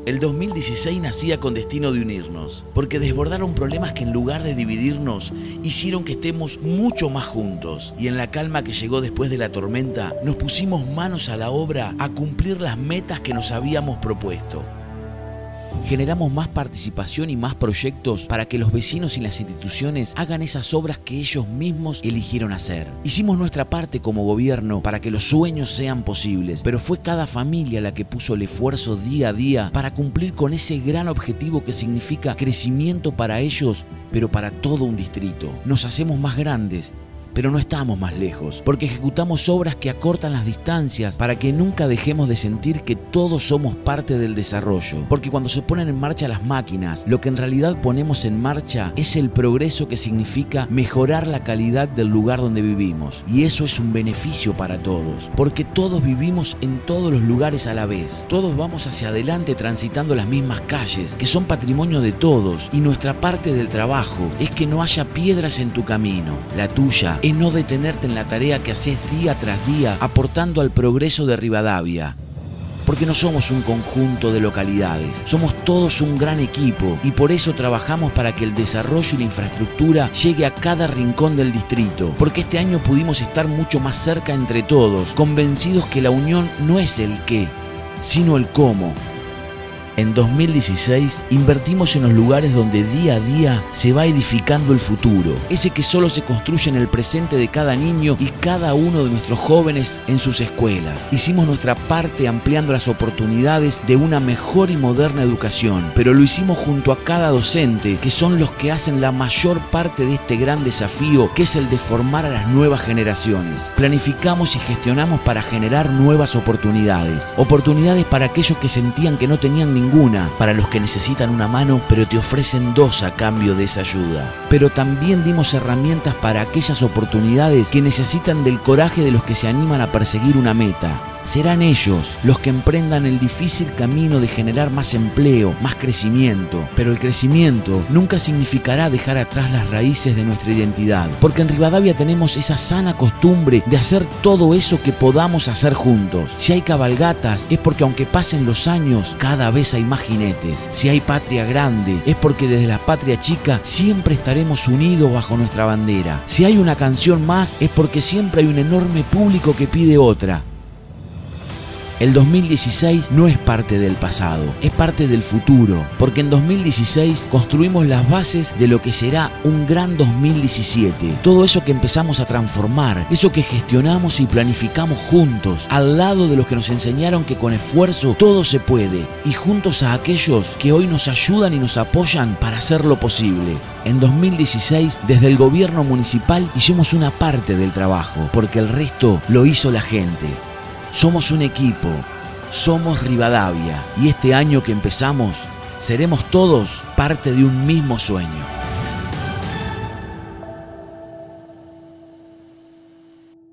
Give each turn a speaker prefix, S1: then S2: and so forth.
S1: El 2016 nacía con destino de unirnos, porque desbordaron problemas que en lugar de dividirnos, hicieron que estemos mucho más juntos. Y en la calma que llegó después de la tormenta, nos pusimos manos a la obra a cumplir las metas que nos habíamos propuesto. Generamos más participación y más proyectos para que los vecinos y las instituciones hagan esas obras que ellos mismos eligieron hacer. Hicimos nuestra parte como gobierno para que los sueños sean posibles, pero fue cada familia la que puso el esfuerzo día a día para cumplir con ese gran objetivo que significa crecimiento para ellos, pero para todo un distrito. Nos hacemos más grandes, pero no estamos más lejos, porque ejecutamos obras que acortan las distancias para que nunca dejemos de sentir que todos somos parte del desarrollo. Porque cuando se ponen en marcha las máquinas, lo que en realidad ponemos en marcha es el progreso que significa mejorar la calidad del lugar donde vivimos. Y eso es un beneficio para todos, porque todos vivimos en todos los lugares a la vez. Todos vamos hacia adelante transitando las mismas calles, que son patrimonio de todos, y nuestra parte del trabajo es que no haya piedras en tu camino. La tuya es no detenerte en la tarea que haces día tras día aportando al progreso de Rivadavia. Porque no somos un conjunto de localidades, somos todos un gran equipo y por eso trabajamos para que el desarrollo y la infraestructura llegue a cada rincón del distrito. Porque este año pudimos estar mucho más cerca entre todos, convencidos que la unión no es el qué, sino el cómo. En 2016 invertimos en los lugares donde día a día se va edificando el futuro, ese que solo se construye en el presente de cada niño y cada uno de nuestros jóvenes en sus escuelas. Hicimos nuestra parte ampliando las oportunidades de una mejor y moderna educación, pero lo hicimos junto a cada docente, que son los que hacen la mayor parte de este gran desafío, que es el de formar a las nuevas generaciones. Planificamos y gestionamos para generar nuevas oportunidades para aquellos que sentían que no tenían ninguna, para los que necesitan una mano pero te ofrecen dos a cambio de esa ayuda. Pero también dimos herramientas para aquellas oportunidades que necesitan del coraje de los que se animan a perseguir una meta. Serán ellos los que emprendan el difícil camino de generar más empleo, más crecimiento. Pero el crecimiento nunca significará dejar atrás las raíces de nuestra identidad, porque en Rivadavia tenemos esa sana costumbre de hacer todo eso que podamos hacer juntos. Si hay cabalgatas es porque aunque pasen los años, cada vez hay más jinetes. Si hay patria grande es porque desde la patria chica siempre estaremos unidos bajo nuestra bandera. Si hay una canción más es porque siempre hay un enorme público que pide otra. El 2016 no es parte del pasado, es parte del futuro, porque en 2016 construimos las bases de lo que será un gran 2017. Todo eso que empezamos a transformar, eso que gestionamos y planificamos juntos, al lado de los que nos enseñaron que con esfuerzo todo se puede, y juntos a aquellos que hoy nos ayudan y nos apoyan para hacerlo posible. En 2016, desde el gobierno municipal hicimos una parte del trabajo, porque el resto lo hizo la gente. Somos un equipo, somos Rivadavia y este año que empezamos seremos todos parte de un mismo sueño.